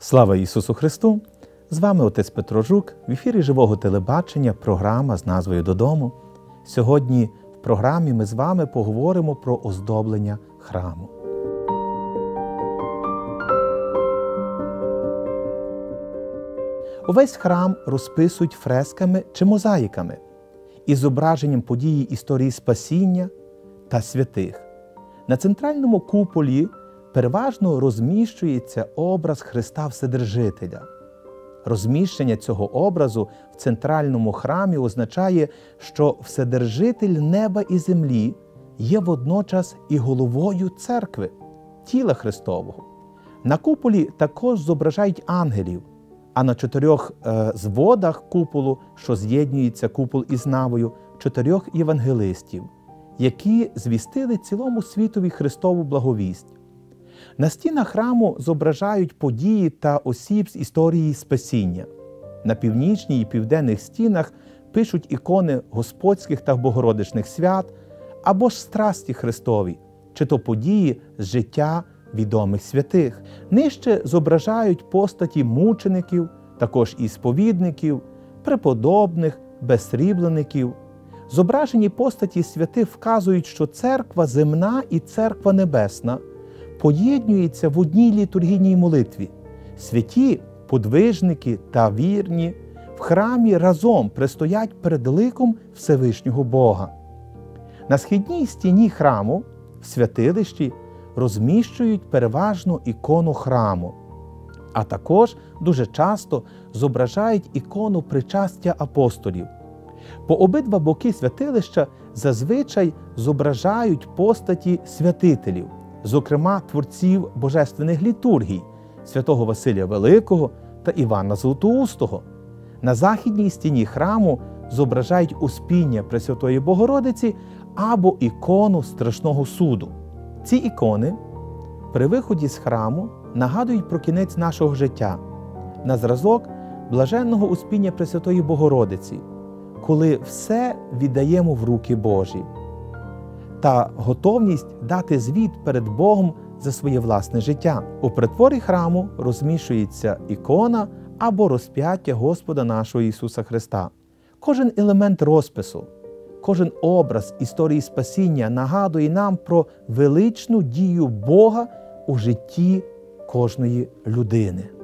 Слава Ісусу Христу! З вами отець Петро Жук, в ефірі живого телебачення, програма з назвою «Додому». Сьогодні в програмі ми з вами поговоримо про оздоблення храму. Увесь храм розписують фресками чи мозаїками із зображенням події історії спасіння та святих. На центральному куполі переважно розміщується образ Христа Вседержителя. Розміщення цього образу в центральному храмі означає, що Вседержитель неба і землі є водночас і головою церкви, тіла Христового. На куполі також зображають ангелів, а на 4 зводах куполу, що з'єднується купол із навою, 4 євангелистів, які звістили цілому світові Христову благовість. На стінах храму зображають події та осіб з історії спасіння. На північній і південних стінах пишуть ікони Господських та Богородичних свят або ж страсті Христові, чи то події з життя відомих святих. Нижче зображають постаті мучеників, також і сповідників, преподобних, безсріблеників. Зображені постаті святих вказують, що церква земна і церква небесна поєднуються в одній літургійній молитві. Святі, подвижники та вірні в храмі разом пристоять перед ликом Всевишнього Бога. На східній стіні храму, в святилищі, розміщують переважно ікону храму, а також дуже часто зображають ікону причастя апостолів. По обидва боки святилища зазвичай зображають постаті святителів, зокрема творців божественних літургій святого Василія Великого та Івана Златоустого. На західній стіні храму зображають Успіння Пресвятої Богородиці або ікону Страшного суду. Ці ікони при виході з храму нагадують про кінець нашого життя, на зразок блаженного Успіння Пресвятої Богородиці, коли все віддаємо в руки Божі, та готовність дати звіт перед Богом за своє власне життя. У притворі храму розміщується ікона або розп'яття Господа нашого Ісуса Христа. Кожен елемент розпису, кожен образ історії спасіння нагадує нам про величну дію Бога у житті кожної людини.